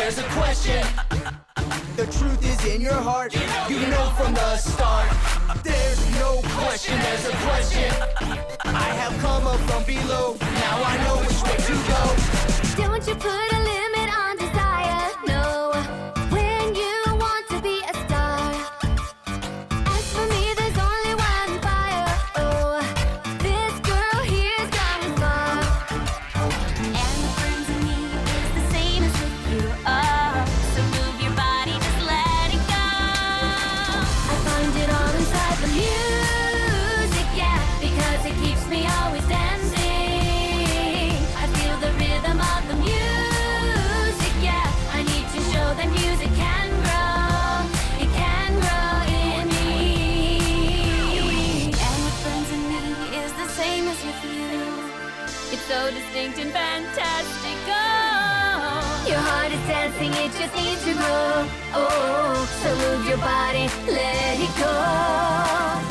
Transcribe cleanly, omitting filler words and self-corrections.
there's a question. The truth is in your heart, you know from the start. There's no question, there's a question. I have come up from below, now I know which way to go. Don't you put a limit on desire, no, when you want to be a star. As for me, there's only one fire, oh, this girl here's gone far. And the burns in me is the same as with you, oh, so move your body, just let it go. I find it all inside the music, yeah, because it keeps me always dancing. I feel the rhythm of the music, yeah, I need to show that music can grow, it can grow in me. And what burns in me is the same as with you. It's so distinct and fantastic, oh. Your heart is dancing, it just needs to grow, oh. So move your body, let it go.